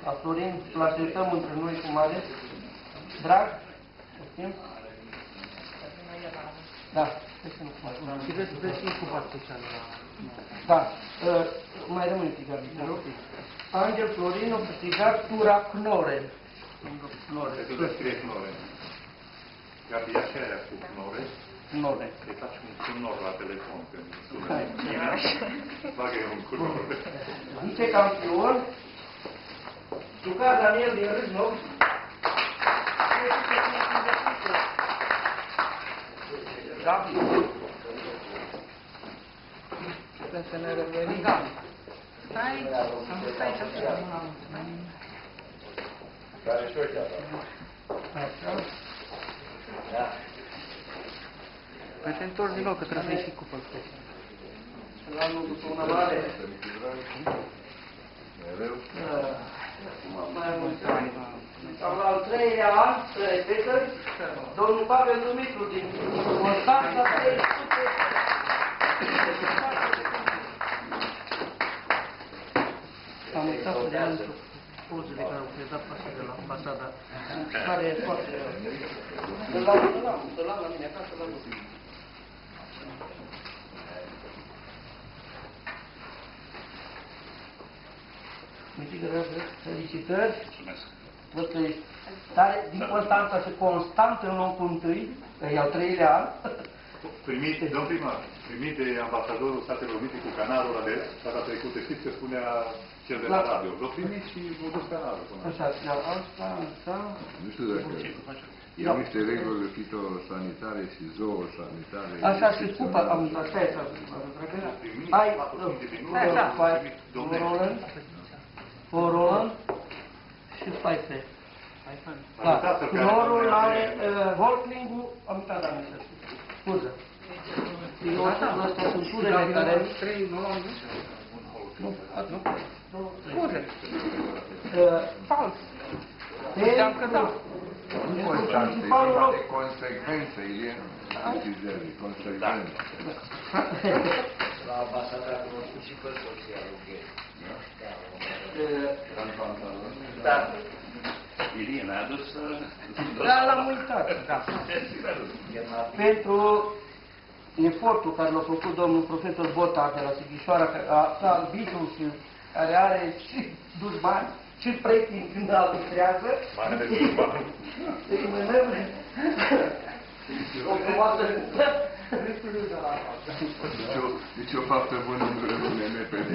la Florin, îl așteptăm între noi cu mare drag. Știm? Da, și vezi și cu partea cealaltă. Da, mai rămâne câteva, te rog. Angel Florin a câștigat tura Knoren. Se tu scrie Knoren. Gabi, așa era cu Knoren. Knoren. Îi faci un nor la telefon când sună din mine. Bagă un cu Knoren. Vicecampion, jucat Daniel din Râșnov. Gabi. Putem să ne revenim. Gabi. Stai, stai să fie. Care și uite Așa. Da. Păi te întorci din nou, că trebuie să ieși cu păltă. La anul după una mare. Mereu. Mai mult. Sau la al treilea an, să repetă, domnul Pavel Dumitru din Constanța 300. Am uitat să le ia într-o pozele care au predat așa de la ambasada, care e foarte... Să-l am la mine acasă, la lucru. Felicitări! Mulțumesc! Văd că ești tare, din Constanța și constant în locul întâi, că e al treilea an. Primit, domn primar, primit de ambasadorul Statelor Unite cu canalul ăla de data trecută, știți că spunea cel de la radio. L-a primit și l-a dus canalul. Așa, asta, așa... Nu știu dacă e niște reguli fitosanitare și zoosanitare. Așa și scupă, am uitat, stai așa, hai, Roland și Pfeiffer. Da, clorul are, Volkling-ul, am uitat, dar nu știu, scuză. Astea sunt surele care... 3, 9, nu? Scuze. Fals. Ziceam că da. Nu contează, e vorba de consecvență, Ilie. Consecvență. La ambasada a cunoscut și pe soția lui Da. Irina a adus... Da, l-am uitat. Da. Pentru efortul care l-a făcut domnul profesor Botar de la Sighișoara, ca arbitru și care are și dus bani, și preting când arbitrează. Bani de dus bani. Deci mânăm o frumoasă... Nici o faptă bună nu rămâne nepede.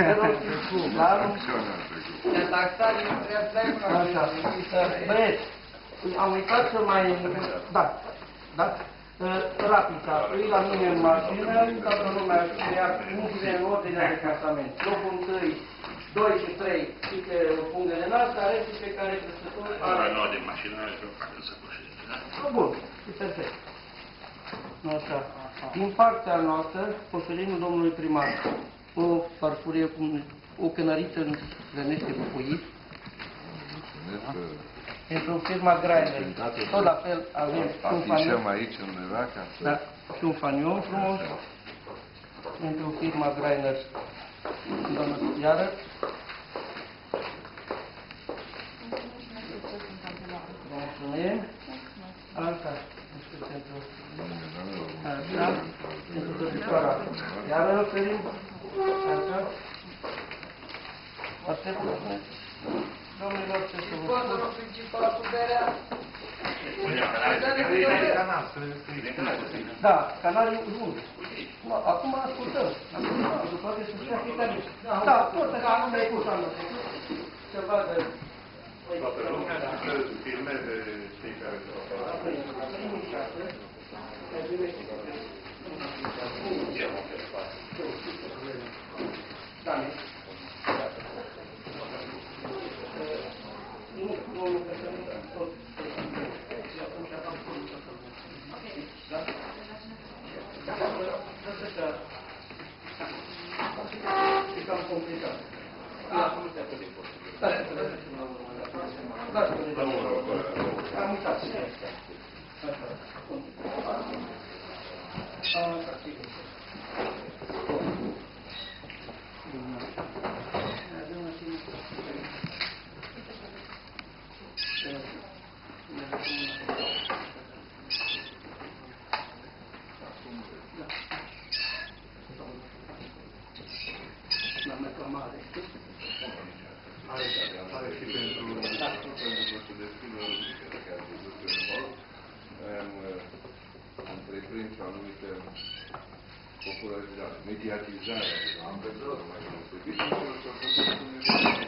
Băieți, am uitat să mai... Da, da? Rapița, îi la mine în mașină, toată lumea ia punctele în ordinea de clasament. Locul 1, 2 și 3, și pe punctele noastre, restul pe care trăsător... Ora nouă de mașină, eu fac să coșeze, da? Bun, e perfect. Așa. Din partea noastră, poselinul domnului primar, o farfurie cu o cănăriță în rănește cu puit. Pentru firma Greiner. Tot la fel avem un fanion. Afișăm aici undeva ca să... Da, și un fanion frumos. Pentru firma Greiner. Doamna Iară. Mulțumim. Asta. Pentru... Așa. Pentru tăticoara. Iară oferim. Așa. Asta e bun. Domnilor, ce să vă spun? Contul principal cu berea. Da, canalul 1. Acum ascultăm. După ce să știa fiecare. Da, tot așa cum ai pus anul trecut. Să vadă... Toată lumea să filmeze cei care se Apare și pentru am întreprins o anumită popularizare, mediatizare. Am văzut mai multe. Bineînțeles, o să spune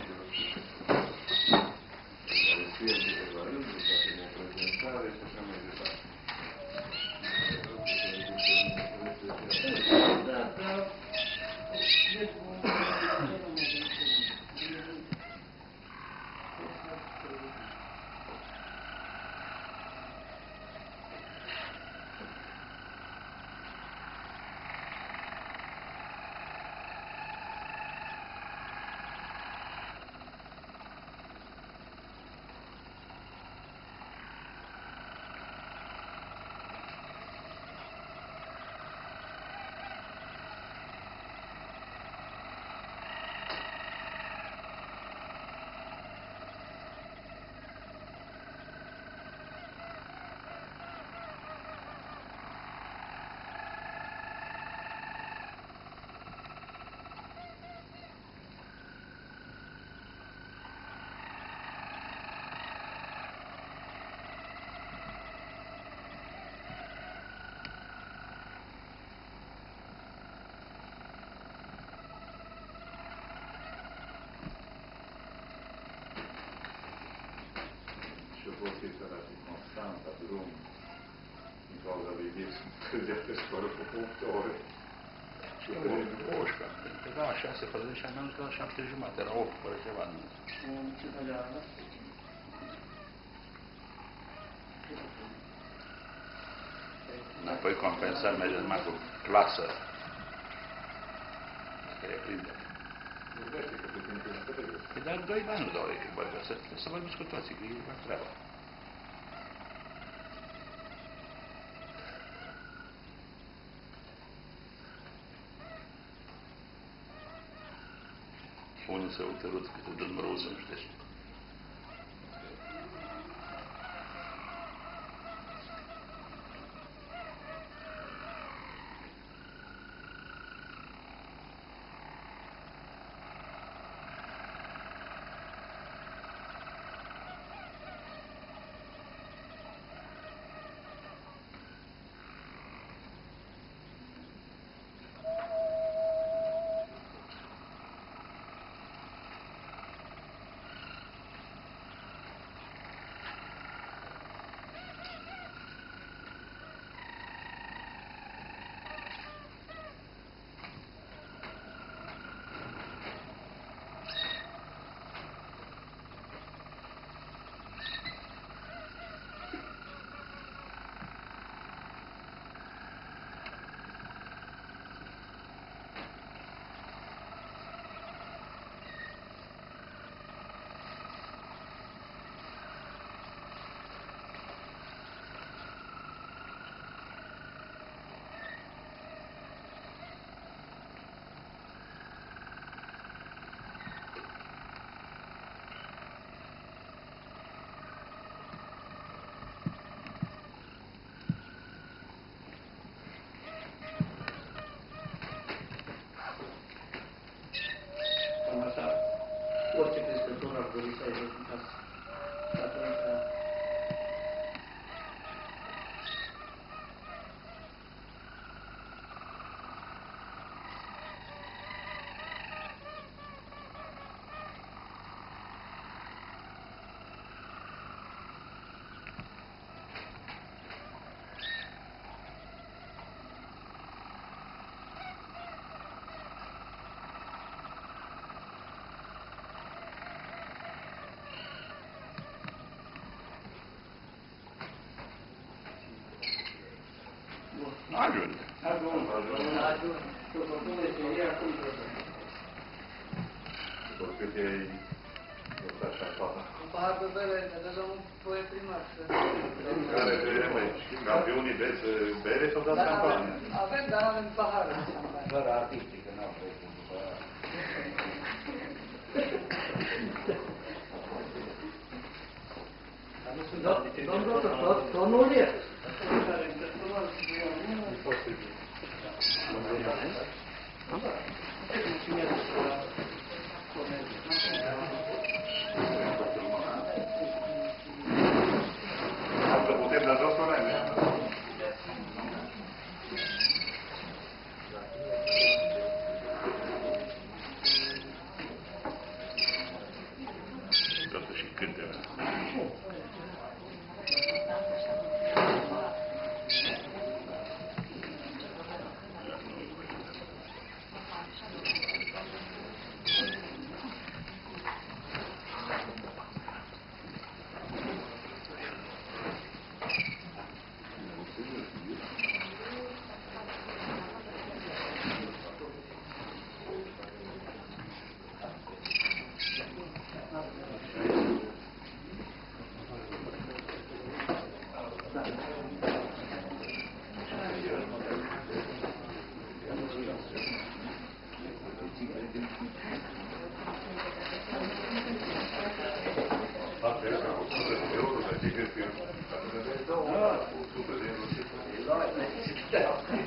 care scrie în câteva rânduri, ca pe o prezentare și așa mai departe. Da, da. Și vor fi săraci constant, pe drum, din cauza lui vieți, cădea pe scoară cu 8 ore. Și Eu 11, pentru că da, 6 fără 10 am că 7 jumate, era 8 fără ceva. Ce făcea, da? Apoi compensat merge numai cu clasă. Că e prinde. Vorbește că pe tine te înțelege. Păi dar 2 ani nu dau ei că vorbesc. Să vorbiți cu toții, că e la treabă. Unul se uită râd câte dă numărul să nu știe. Așa, orice crescător ar dori să aibă în casă. Și atunci, Nu ajunge. ajung. Să propune meseria cum trebuie. După cât ai lăsat și apata. Un pahar de bere, ne dă domnul poet primar. Care vrem aici? Campionii beți bere sau dați campanie? Avem, dar nu avem pahare. Fără artistică, n-au trecut după aia. Domnul doctor, tonul e. Posibil. Asta este 100 de euro, dar ce crezi că e? 100 de euro.